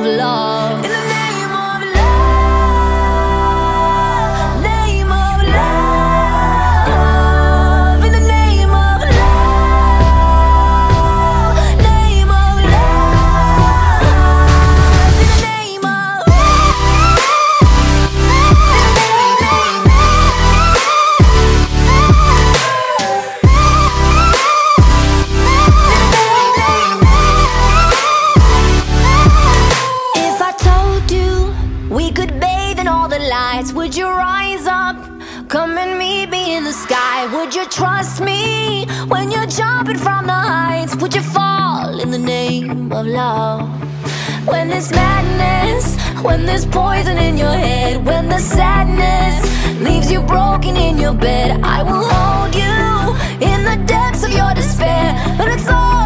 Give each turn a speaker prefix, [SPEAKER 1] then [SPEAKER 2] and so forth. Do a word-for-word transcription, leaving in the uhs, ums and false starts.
[SPEAKER 1] of love. In the name of love, name of love. In the name of love, name of love. In the name of we could bathe in all the lights. Would you rise up? Come and meet me in the sky. Would you trust me when you're jumping from the heights? Would you fall in the name of love? When there's madness, when there's poison in your head, when the sadness leaves you broken in your bed, I will hold you in the depths of your despair. But it's all